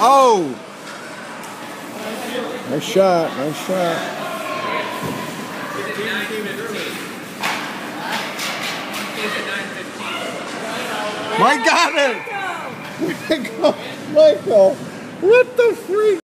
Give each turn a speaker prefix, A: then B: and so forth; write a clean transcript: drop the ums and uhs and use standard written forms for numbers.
A: Oh! Nice shot, nice shot. Mike got it! Michael! What the freak?